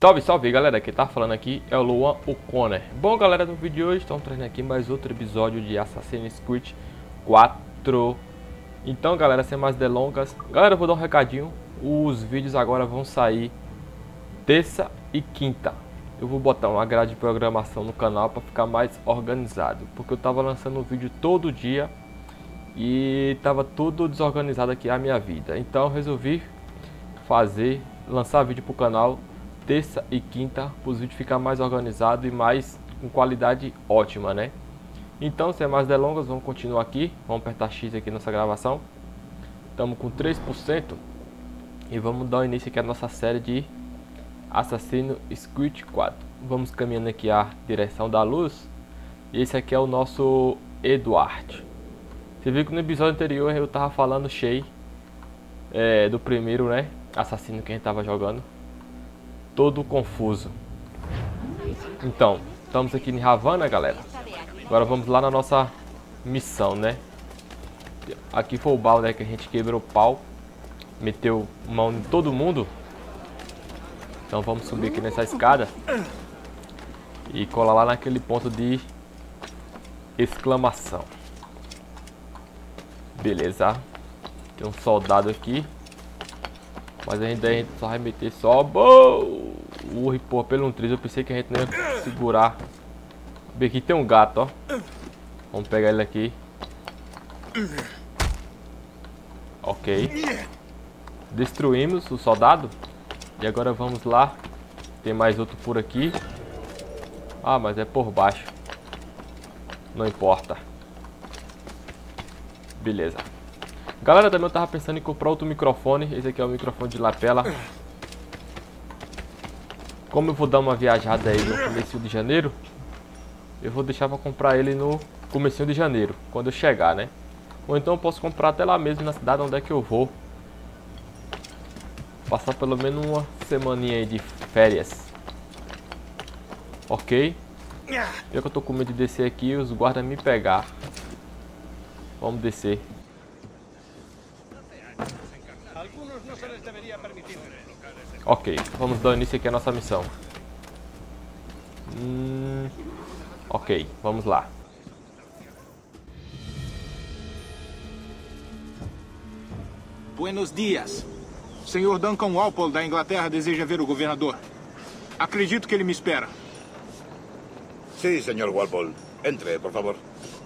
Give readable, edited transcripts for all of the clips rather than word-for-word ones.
Salve, salve galera, quem tá falando aqui é o Luan, o Conner. Bom galera, no vídeo de hoje estamos trazendo aqui mais outro episódio de Assassin's Creed 4. Então galera, sem mais delongas, galera, eu vou dar um recadinho. Os vídeos agora vão sair terça e quinta. Eu vou botar uma grade de programação no canal para ficar mais organizado, porque eu tava lançando um vídeo todo dia e tava tudo desorganizado aqui a minha vida. Então eu resolvi lançar vídeo pro canal terça e quinta, para os vídeos ficar mais organizado e mais com qualidade ótima, né? Então, sem mais delongas, vamos continuar aqui. Vamos apertar X aqui nessa gravação. Estamos com 3% e vamos dar início aqui à nossa série de Assassin's Creed 4. Vamos caminhando aqui a direção da luz. E esse aqui é o nosso Eduardo. Você viu que no episódio anterior eu tava falando do primeiro, né, assassino que a gente tava jogando. Todo confuso. Então, estamos aqui em Havana, galera. Agora vamos lá na nossa missão, né? Aqui foi o balde, né, que a gente quebrou o pau, meteu mão em todo mundo. Então vamos subir aqui nessa escada e colar lá naquele ponto de exclamação. Beleza. Tem um soldado aqui. Mas a gente só vai meter só. Porra, pelo triz. Eu pensei que a gente não ia segurar. Bem, aqui tem um gato, ó. Vamos pegar ele aqui. Ok. Destruímos o soldado. E agora vamos lá. Tem mais outro por aqui. Ah, mas é por baixo. Não importa. Beleza. Galera, também eu tava pensando em comprar outro microfone. Esse aqui é o microfone de lapela. Como eu vou dar uma viajada aí no começo de janeiro, eu vou deixar pra comprar ele no comecinho de janeiro, quando eu chegar, né? Ou então eu posso comprar até lá mesmo na cidade onde é que eu vou. Passar pelo menos uma semaninha aí de férias. Ok? Já que eu tô com medo de descer aqui, os guardas me pegar. Vamos descer. Ok, vamos dar início aqui à nossa missão. Ok, vamos lá. Buenos dias. Senhor Duncan Walpole da Inglaterra deseja ver o governador. Acredito que ele me espera. Sí, señor Walpole. Entre, por favor.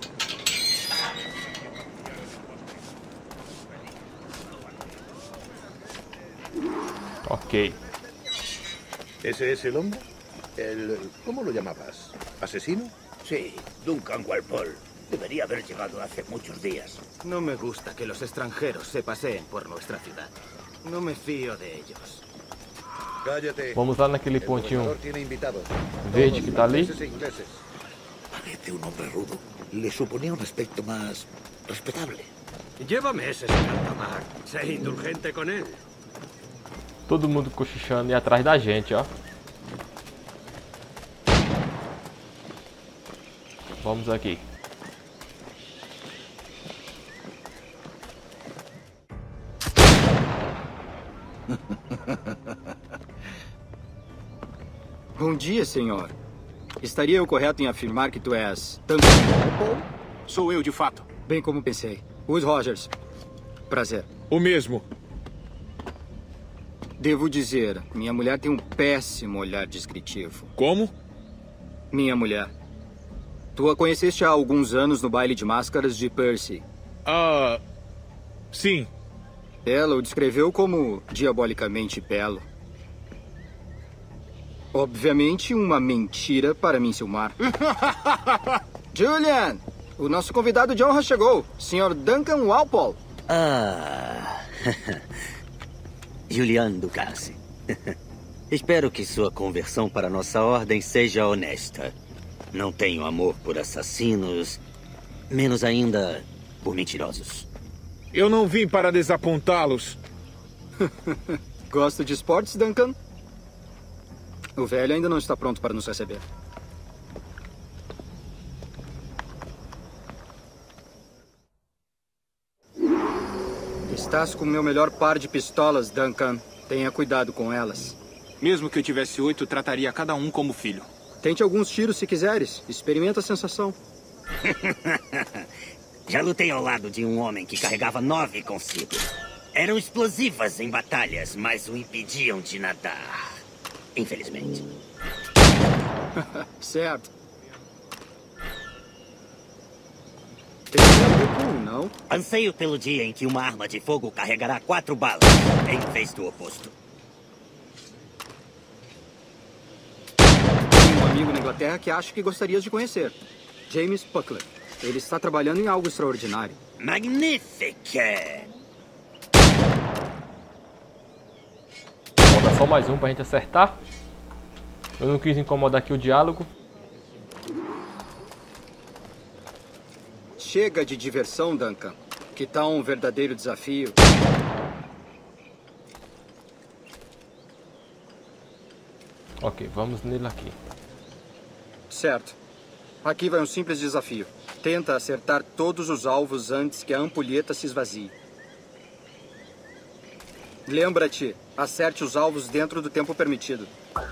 Ok. ¿Ese es el hombre? ¿Cómo lo llamabas? ¿Asesino? Sí, Duncan Walpole. Debería haber llegado hace muchos días. No me gusta que los extranjeros se paseen por nuestra ciudad. No me fío de ellos. Cállate. Vamos lá naquele pontinho Tiene invitados. verde que tá ali. Ingleses. Parece un hombre rudo. Le suponía un aspecto más respetable. Llévame ese señor Tamar. Sé indulgente con él. Todo mundo cochichando e atrás da gente, ó. Vamos aqui. Bom dia, senhor. Estaria eu correto em afirmar que tu és Duncan Walpole? Sou eu, de fato. Bem como pensei. Wood Rogers. Prazer. O mesmo. Devo dizer, minha mulher tem um péssimo olhar descritivo. Como? Minha mulher. Tu a conheceste há alguns anos no baile de máscaras de Percy. Sim. Ela o descreveu como diabolicamente belo. Obviamente uma mentira para me enciumar. Julian! O nosso convidado de honra chegou. Sr. Duncan Walpole. Ah... Julian Ducasse. Espero que sua conversão para nossa ordem seja honesta. Não tenho amor por assassinos, menos ainda por mentirosos. Eu não vim para desapontá-los. Gosta de esportes, Duncan? O velho ainda não está pronto para nos receber. Estás com o meu melhor par de pistolas, Duncan. Tenha cuidado com elas. Mesmo que eu tivesse 8, trataria cada um como filho. Tente alguns tiros se quiseres. Experimenta a sensação. Já lutei ao lado de um homem que carregava 9 consigo. Eram explosivas em batalhas, mas o impediam de nadar. Infelizmente. Certo. Tem que ver com um, não? Anseio pelo dia em que uma arma de fogo carregará 4 balas, em vez do oposto. Tenho um amigo na Inglaterra que acho que gostarias de conhecer. James Puckler. Ele está trabalhando em algo extraordinário. Magnífico! Vou botar só mais um pra gente acertar. Eu não quis incomodar aqui o diálogo. Chega de diversão, Duncan. Que tal um verdadeiro desafio? Ok, vamos nele aqui. Certo. Aqui vai um simples desafio. Tenta acertar todos os alvos antes que a ampulheta se esvazie. Lembra-te, acerte os alvos dentro do tempo permitido.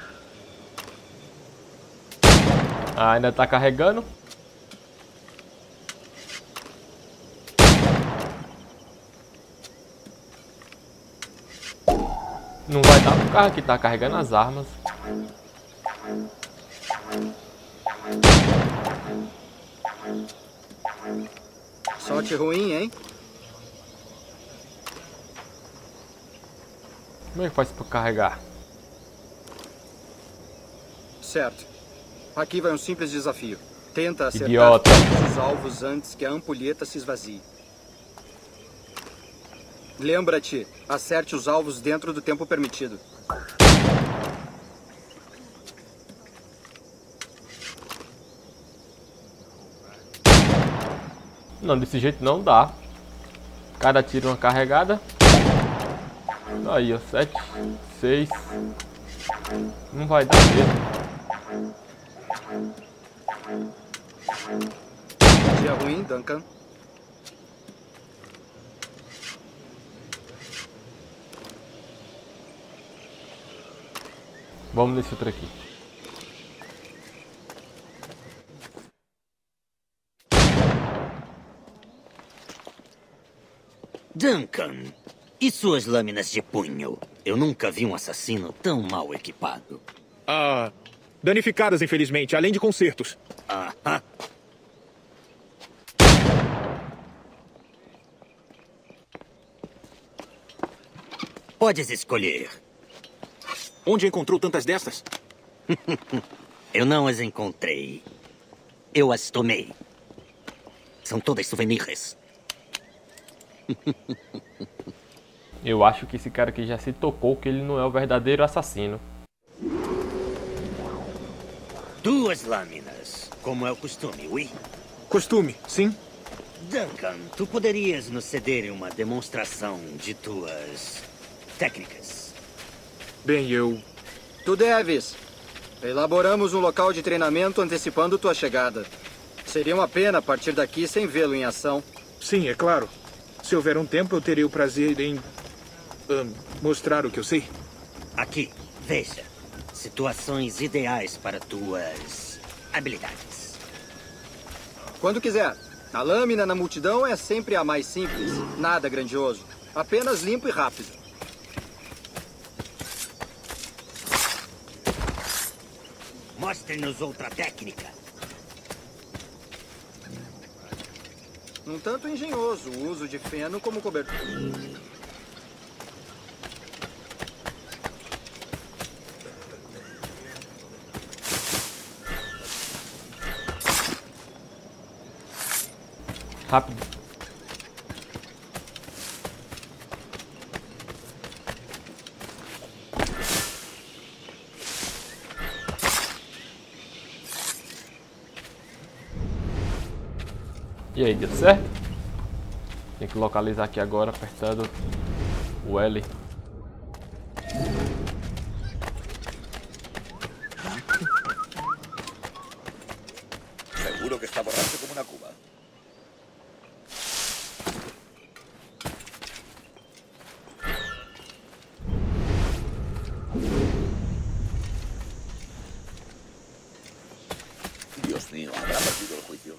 Ah, ainda tá carregando. Não vai dar pro carro que tá carregando as armas. Sorte ruim, hein? Como é que faz pra carregar? Certo. Aqui vai um simples desafio. Tenta acertar Idiota. todos os alvos antes que a ampulheta se esvazie. Lembra-te, acerte os alvos dentro do tempo permitido. Não, desse jeito não dá. Cada tiro uma carregada. Aí, ó, 7, 6. Não vai dar mesmo. Dia ruim, Duncan. Vamos nesse outro aqui. Duncan, e suas lâminas de punho? Eu nunca vi um assassino tão mal equipado. Ah, danificadas, infelizmente, além de consertos. Aham. Podes escolher. Onde encontrou tantas destas? Eu não as encontrei. Eu as tomei. São todas souvenirs. Eu acho que esse cara aqui já se tocou que ele não é o verdadeiro assassino. 2 lâminas, como é o costume, oui? Costume, sim. Duncan, tu poderias nos ceder uma demonstração de tuas técnicas? Bem, eu... Tu deves. Elaboramos um local de treinamento antecipando tua chegada. Seria uma pena partir daqui sem vê-lo em ação. Sim, é claro. Se houver um tempo, eu terei o prazer em... mostrar o que eu sei. Aqui, veja. Situações ideais para tuas habilidades. Quando quiser. A lâmina na multidão é sempre a mais simples. Nada grandioso. Apenas limpo e rápido. Mostre-nos outra técnica. Um tanto engenhoso o uso de feno como cobertor. Rápido. E aí, deu certo? Tem que localizar aqui agora, apertando o L. Seguro que está borracho como una cuba. mío. Habrá perdido el juicio.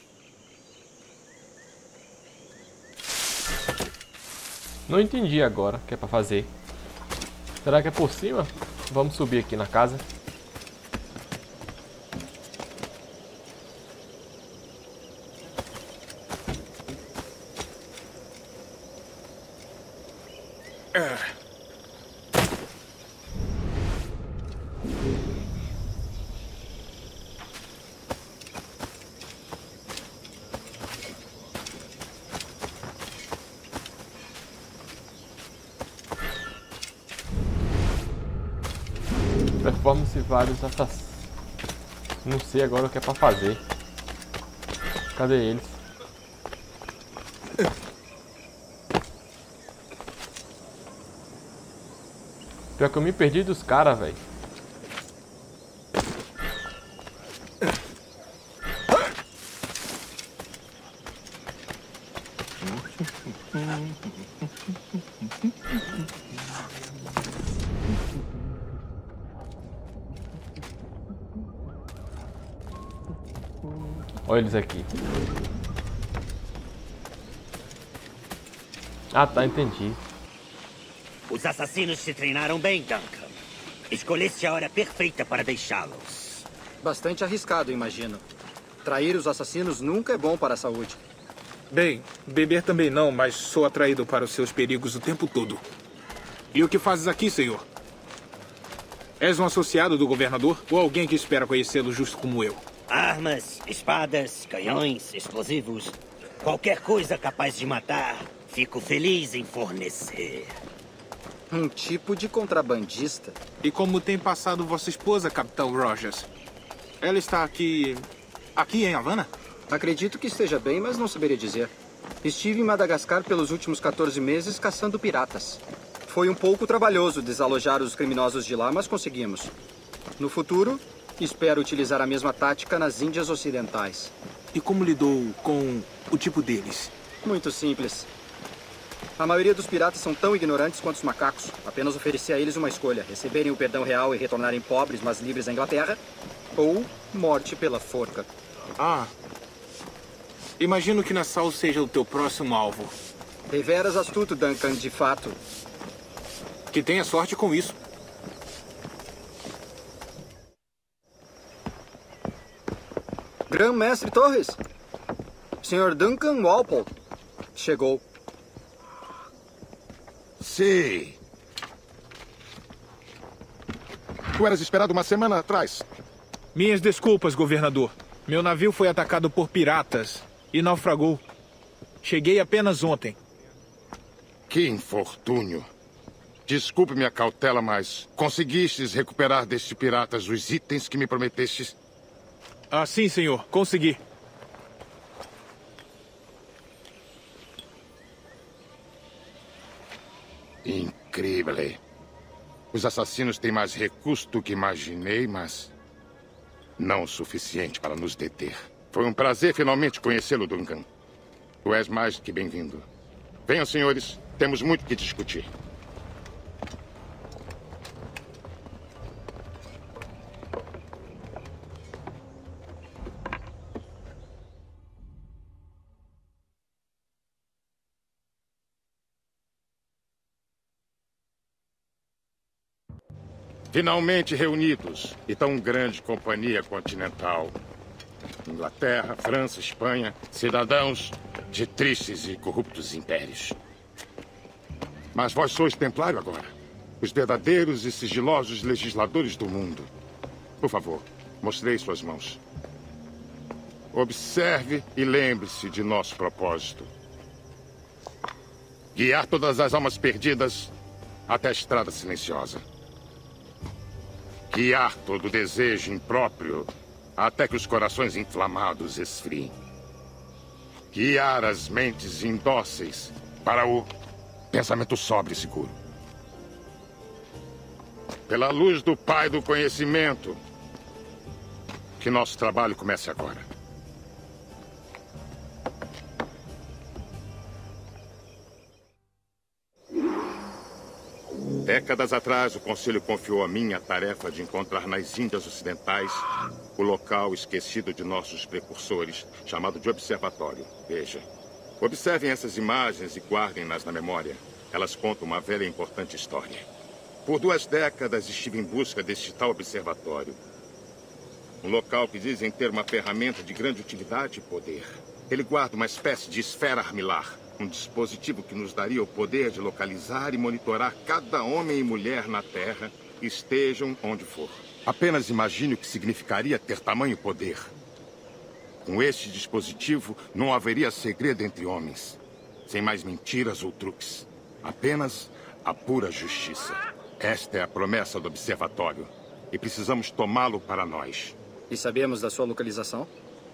Não entendi agora o que é pra fazer. Será que é por cima? Vamos subir aqui na casa. Performance vários assassinos. Não sei agora o que é pra fazer. Cadê eles? Pior que eu me perdi dos caras, velho. Olha eles aqui. Ah, tá, entendi. Os assassinos se treinaram bem, Duncan. Escolheste a hora perfeita para deixá-los. Bastante arriscado, imagino. Trair os assassinos nunca é bom para a saúde. Bem, beber também não, mas sou atraído para os seus perigos o tempo todo. E o que fazes aqui, senhor? És um associado do governador ou alguém que espera conhecê-lo justo como eu? Armas, espadas, canhões, explosivos. Qualquer coisa capaz de matar, fico feliz em fornecer. Um tipo de contrabandista. E como tem passado vossa esposa, Capitão Rogers? Ela está aqui em Havana? Acredito que esteja bem, mas não saberia dizer. Estive em Madagascar pelos últimos 14 meses caçando piratas. Foi um pouco trabalhoso desalojar os criminosos de lá, mas conseguimos. No futuro, espero utilizar a mesma tática nas Índias Ocidentais. E como lidou com o tipo deles? Muito simples. A maioria dos piratas são tão ignorantes quanto os macacos. Apenas ofereci a eles uma escolha: receberem o perdão real e retornarem pobres, mas livres à Inglaterra, ou morte pela forca. Ah. Imagino que Nassau seja o teu próximo alvo. Deveras astuto, Duncan, de fato. Que tenha sorte com isso. Grão-mestre Torres. Sr. Duncan Walpole. Chegou. Sim. Tu eras esperado uma semana atrás. Minhas desculpas, governador. Meu navio foi atacado por piratas e naufragou. Cheguei apenas ontem. Que infortúnio. Desculpe minha cautela, mas conseguistes recuperar destes piratas os itens que me prometestes? Ah, sim, senhor. Consegui. Incrível. Os assassinos têm mais recursos do que imaginei, mas não o suficiente para nos deter. Foi um prazer finalmente conhecê-lo, Duncan. Tu és mais do que bem-vindo. Venham, senhores. Temos muito que discutir. Finalmente reunidos, e tão grande companhia continental. Inglaterra, França, Espanha, cidadãos de tristes e corruptos impérios. Mas vós sois templário agora, os verdadeiros e sigilosos legisladores do mundo. Por favor, mostrei suas mãos. Observe e lembre-se de nosso propósito. Guiar todas as almas perdidas até a estrada silenciosa. Guiar todo desejo impróprio até que os corações inflamados esfriem. Guiar as mentes indóceis para o pensamento sóbrio e seguro. Pela luz do Pai do Conhecimento, que nosso trabalho comece agora. Décadas atrás, o Conselho confiou a mim a tarefa de encontrar nas Índias Ocidentais o local esquecido de nossos precursores, chamado de observatório. Veja. Observem essas imagens e guardem-nas na memória. Elas contam uma velha e importante história. Por 2 décadas estive em busca deste tal observatório. Um local que dizem ter uma ferramenta de grande utilidade e poder. Ele guarda uma espécie de esfera armilar, um dispositivo que nos daria o poder de localizar e monitorar cada homem e mulher na Terra, estejam onde for. Apenas imagine o que significaria ter tamanho poder. Com este dispositivo, não haveria segredo entre homens. Sem mais mentiras ou truques. Apenas a pura justiça. Esta é a promessa do observatório. E precisamos tomá-lo para nós. E sabemos da sua localização?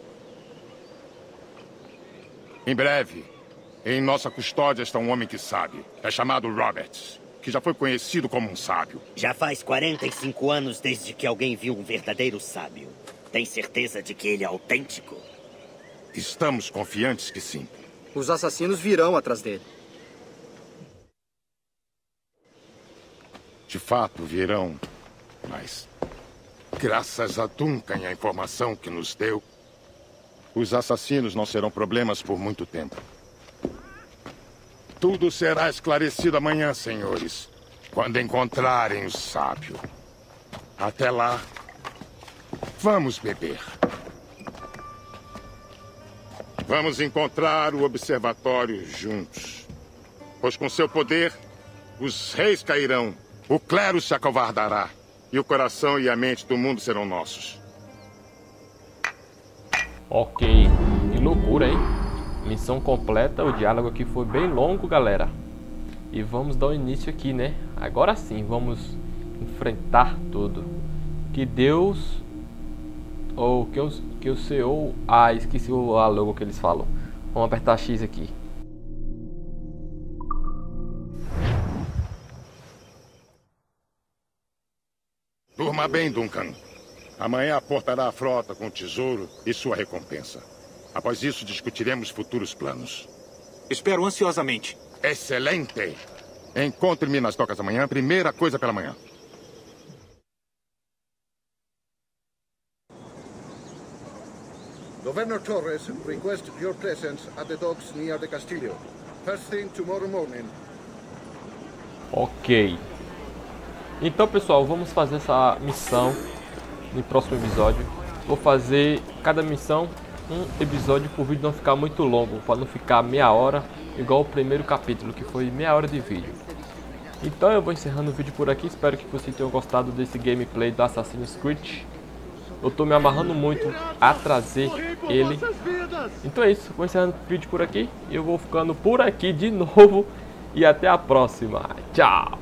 Em breve, em nossa custódia está um homem que sabe. É chamado Roberts, que já foi conhecido como um sábio. Já faz 45 anos desde que alguém viu um verdadeiro sábio. Tem certeza de que ele é autêntico? Estamos confiantes que sim. Os assassinos virão atrás dele. De fato, virão. Mas, graças a Duncan e a informação que nos deu, os assassinos não serão problemas por muito tempo. Tudo será esclarecido amanhã, senhores, quando encontrarem o sábio. Até lá, vamos beber. Vamos encontrar o observatório juntos. Pois com seu poder, os reis cairão, o clero se acovardará, e o coração e a mente do mundo serão nossos. Ok, que loucura, hein? Missão completa, o diálogo aqui foi bem longo, galera. E vamos dar o início aqui, né? Agora sim, vamos enfrentar tudo. Que Deus... Ou que o Senhor... Ah, esqueci a logo que eles falam. Vamos apertar X aqui. Durma bem, Duncan. Amanhã aportará a frota com o tesouro e sua recompensa. Após isso, discutiremos futuros planos. Espero ansiosamente. Excelente! Encontre-me nas docas amanhã, primeira coisa pela manhã. Governor Torres requests your presence at the docks near the Castillo. First thing tomorrow morning. Ok. Então, pessoal, vamos fazer essa missão no próximo episódio. Vou fazer cada missão um episódio por vídeo não ficar muito longo, para não ficar meia hora, igual o primeiro capítulo, que foi meia hora de vídeo. Então eu vou encerrando o vídeo por aqui, espero que vocês tenham gostado desse gameplay do Assassin's Creed. Eu tô me amarrando muito a trazer ele. Então é isso, vou encerrando o vídeo por aqui, eu vou ficando por aqui de novo e até a próxima. Tchau!